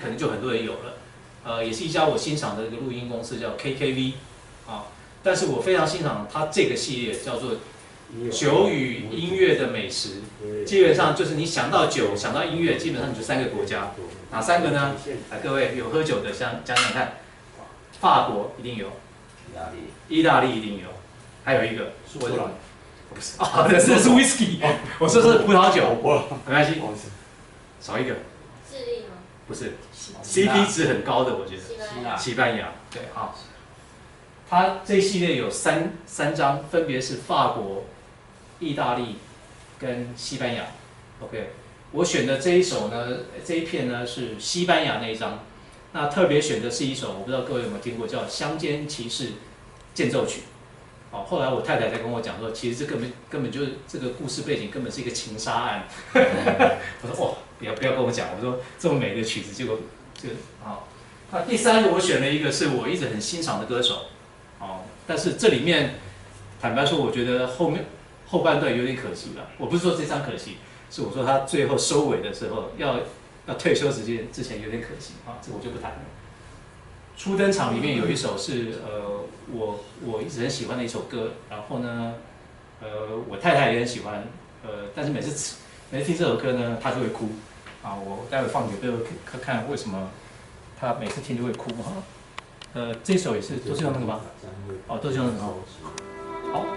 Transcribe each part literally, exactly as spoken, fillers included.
可能就很多人有了。呃，也是一家我欣赏的一个录音公司，叫 K K V 啊。但是我非常欣赏它这个系列，叫做酒与音乐的美食。基本上就是你想到酒，想到音乐，基本上就三个国家。哪三个呢？啊，各位有喝酒的，想讲讲看。法国一定有， 意大利， 意大利一定有，还有一个苏格兰， 不是啊，这是是 whisky， 我说是葡萄酒，没关系，少一个， 智利吗？ 不是 ，C P 值很高的，我觉得， 西班牙。 西班牙，对，好，它这一系列有三三张，分别是法国、意大利跟西班牙。OK， 我选的这一首呢，这一片呢是西班牙那一张。那特别选的是一首，我不知道各位有没有听过，叫《乡间骑士间奏曲》。哦，后来我太太在跟我讲说，其实这根本根本就是这个故事背景根本是一个情杀案。我说哦，不要不要跟我讲，我说这么美的曲子，结果就啊。那第三个我选了一个是我一直很欣赏的歌手，哦，但是这里面坦白说，我觉得后面后半段有点可惜了。我不是说这张可惜，是我说他最后收尾的时候要。要退休之前之前有点可惜啊，这个我就不谈了。初登场里面有一首是呃我我一直很喜欢的一首歌，然后呢，呃我太太也很喜欢，呃但是每次每次听这首歌呢，她就会哭啊。我待会放给各位看看为什么她每次听就会哭哈。呃这首也是都是用那个吗？哦，都是用那个哦。好。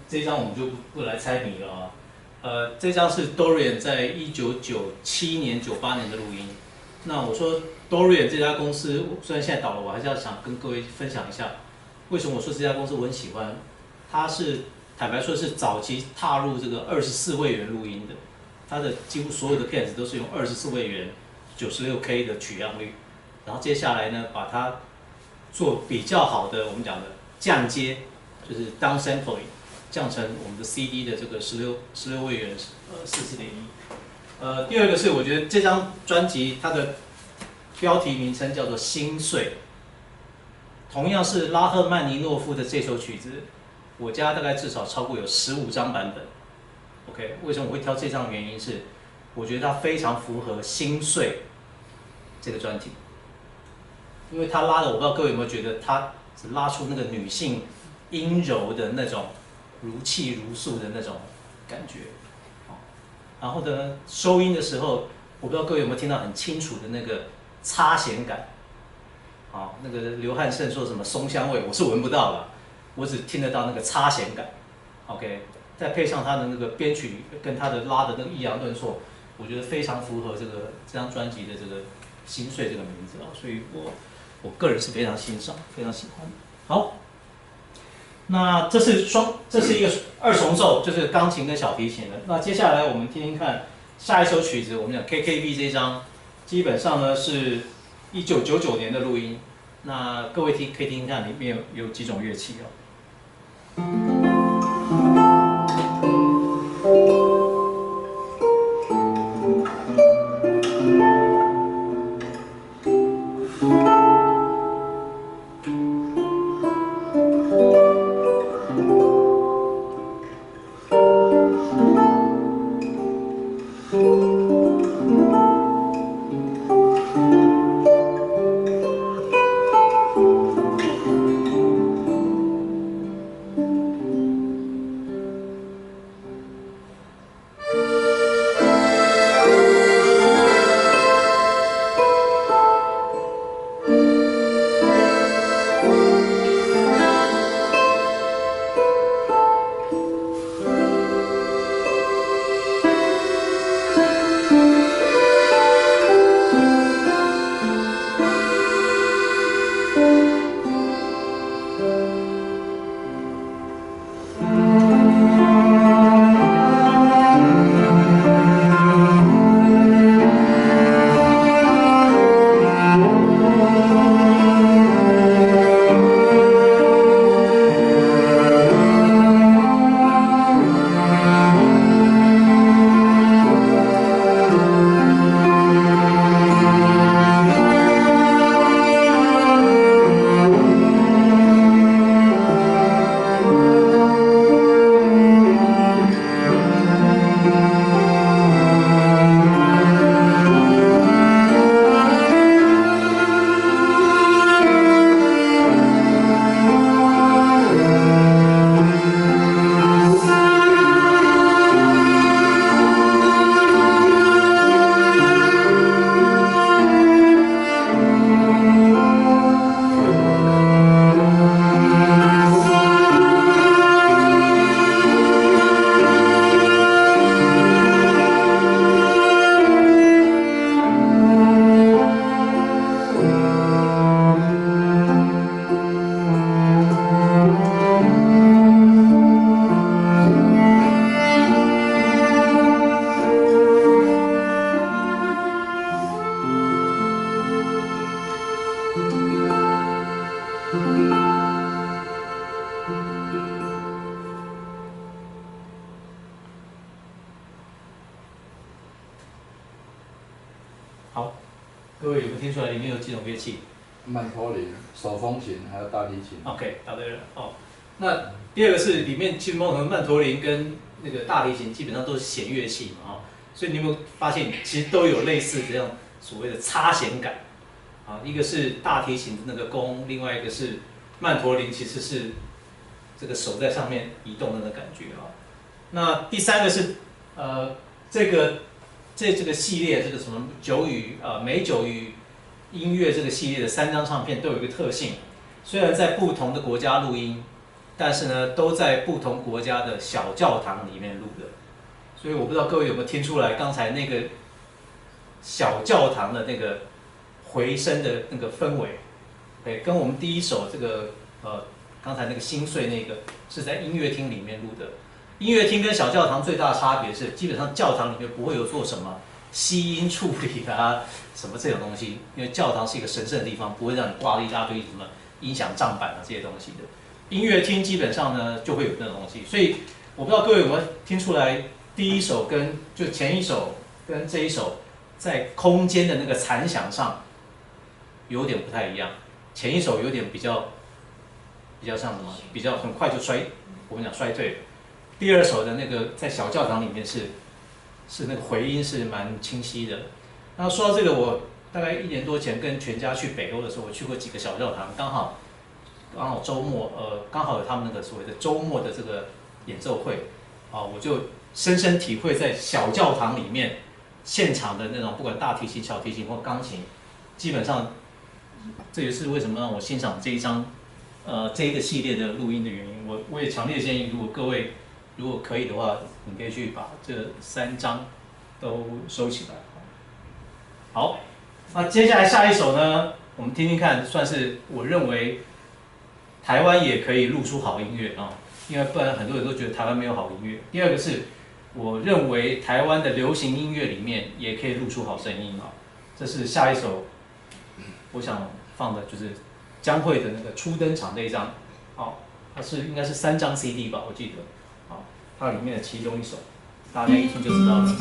这张我们就不不来猜谜了啊。呃，这张是 Dorian 在一九九七年、九八年的录音。那我说 Dorian 这家公司虽然现在倒了，我还是要想跟各位分享一下，为什么我说这家公司我很喜欢。它是坦白说是早期踏入这个二十四位元录音的，它的几乎所有的片子都是用二十四位元 九十六K 的取样率，然后接下来呢，把它做比较好的我们讲的降阶，就是 down sampling， 降成我们的 C D 的这个十六十六位元呃四四点一。呃，第二个是我觉得这张专辑它的标题名称叫做《心碎》，同样是拉赫曼尼诺夫的这首曲子，我家大概至少超过有十五张版本。OK， 为什么我会挑这张的原因是，我觉得它非常符合《心碎》这个专题，因为它拉的，我不知道各位有没有觉得，它只拉出那个女性阴柔的那种如泣如诉的那种感觉。然后呢，收音的时候，我不知道各位有没有听到很清楚的那个擦弦感，啊，那个刘汉胜说什么松香味，我是闻不到的，我只听得到那个擦弦感。OK， 再配上他的那个编曲跟他的拉的那个抑扬顿挫，我觉得非常符合这个这张专辑的这个心碎这个名字啊，所以我我个人是非常欣赏，非常喜欢。好。那这是双，这是一个二重奏，就是钢琴跟小提琴的。那接下来我们听听看下一首曲子，我们讲 K K V 这一张，基本上呢是一九九九年的录音。那各位听可以听听看里面有有几种乐器哦。好，各位有没有听出来里面有几种乐器？ 曼陀林、手风琴还有大提琴。 OK， 答对了。哦，那第二个是里面其实某种曼陀林跟那个大提琴基本上都是弦乐器嘛，哦，所以你有没有发现其实都有类似这样所谓的擦弦感？啊，一个是大提琴的那个弓，另外一个是曼陀林，其实是这个手在上面移动的那个感觉啊。那第三个是呃这个这这个系列这个什么九语呃美九语音乐这个系列的三张唱片都有一个特性，虽然在不同的国家录音， 但是呢，都在不同国家的小教堂里面录的。所以我不知道各位有没有听出来，刚才那个小教堂的那个回声的那个氛围，对，跟我们第一首这个呃刚才那个心碎那个是在音乐厅里面录的。音乐厅跟小教堂最大的差别是，基本上教堂里面不会有做什么吸音处理啊，什么这种东西，因为教堂是一个神圣的地方，不会让你挂了一大堆什么音响账板啊这些东西的。音乐厅基本上呢就会有那种东西，所以我不知道各位有没有听出来，第一首跟就前一首跟这一首在空间的那个残响上有点不太一样。前一首有点比较比较像什么，比较很快就衰，我们讲衰退。第二首的那个在小教堂里面是是那个回音是蛮清晰的。那说到这个，我大概一年多前跟全家去北欧的时候，我去过几个小教堂，刚好刚好周末，呃，刚好有他们那个所谓的周末的这个演奏会，啊，我就深深体会在小教堂里面现场的那种，不管大提琴、小提琴或钢琴，基本上这也是为什么让我欣赏这一张，呃，这一个系列的录音的原因。我我也强烈建议，如果各位如果可以的话，你可以去把这三张都收起来。好，那接下来下一首呢，我们听听看，算是我认为台湾也可以录出好音乐啊，因为不然很多人都觉得台湾没有好音乐。第二个是，我认为台湾的流行音乐里面也可以录出好声音啊。这是下一首，我想放的就是江蕙的那个初登场那一张，好，它是应该是三张 C D 吧，我记得。它里面的其中一首，大家一听就知道了。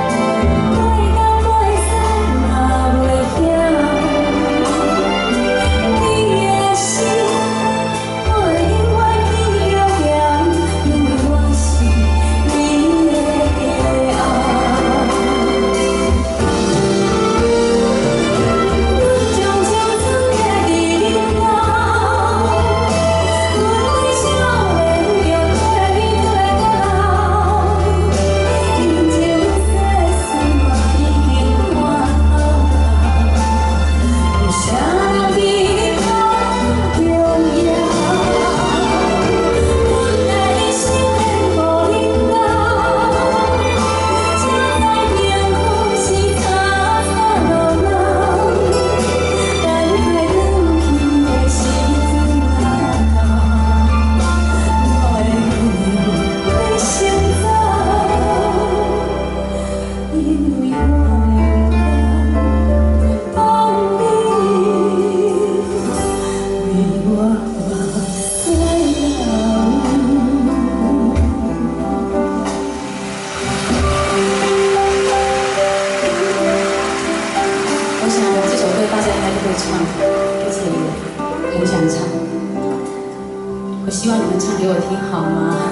我家应该都会唱，而且也很想唱。我希望你们唱给我听，好吗？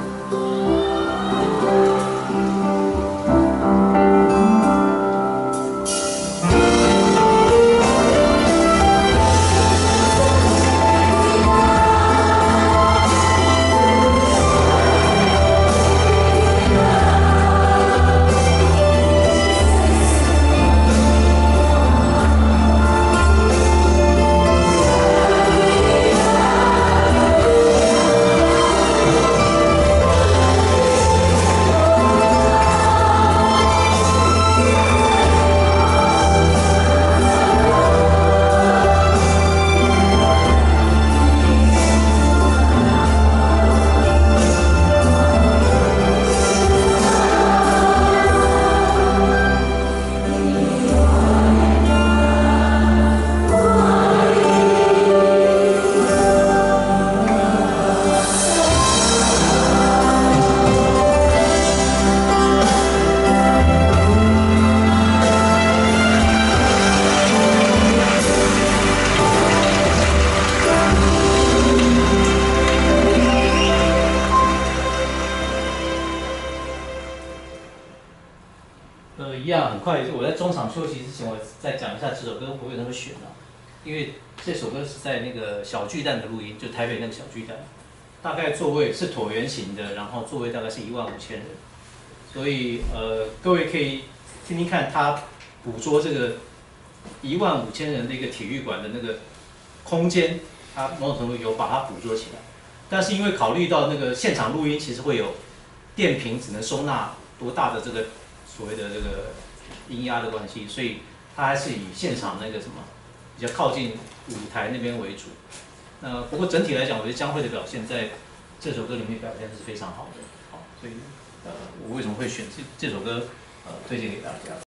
呃，一样很快，我在中场休息之前，我再讲一下这首歌我为什么选啊？因为这首歌是在那个小巨蛋的录音，就台北那个小巨蛋，大概座位是椭圆形的，然后座位大概是一万五千人，所以呃，各位可以听听看他捕捉这个一万五千人的一个体育馆的那个空间，他某种程度有把它捕捉起来，但是因为考虑到那个现场录音其实会有电瓶只能收纳多大的这个所谓的这个音压的关系，所以它还是以现场那个什么比较靠近舞台那边为主。那不过整体来讲，我觉得江蕙的表现在这首歌里面表现是非常好的。好，所以呃，我为什么会选这这首歌呃推荐给大家？